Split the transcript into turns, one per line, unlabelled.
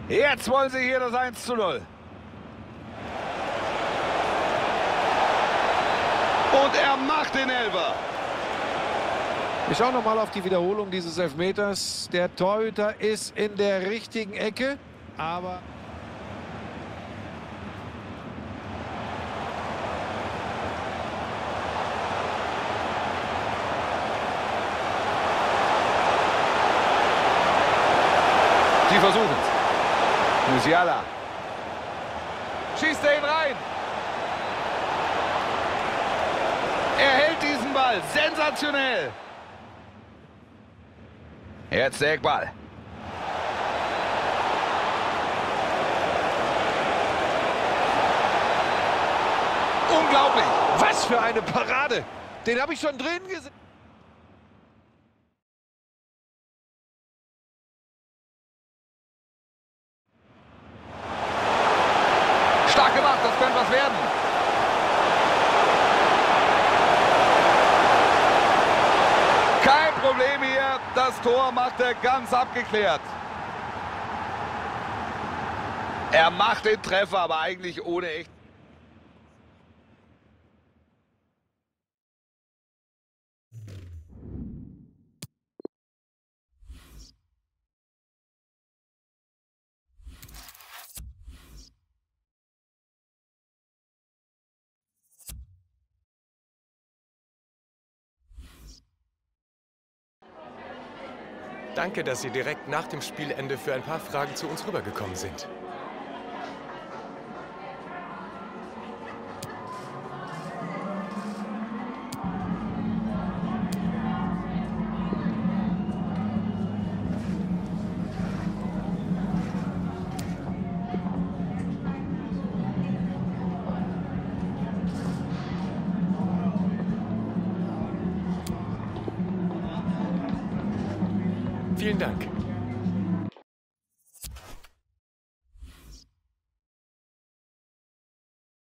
Jetzt wollen sie hier das 1:0. Und er macht den Elfer.
Wir schauen nochmal auf die Wiederholung dieses Elfmeters. Der Torhüter ist in der richtigen Ecke, aber...
Sie versuchen es. Musiala. Schießt er ihn rein. Er hält diesen Ball. Sensationell. Jetzt der Eckball. Unglaublich.
Was für eine Parade. Den habe ich schon drin gesehen.
Stark gemacht, das könnte was werden. Kein Problem hier, das Tor macht er ganz abgeklärt. Er macht den Treffer, aber eigentlich ohne echt.
Danke, dass Sie direkt nach dem Spielende für ein paar Fragen zu uns rübergekommen sind. Vielen Dank.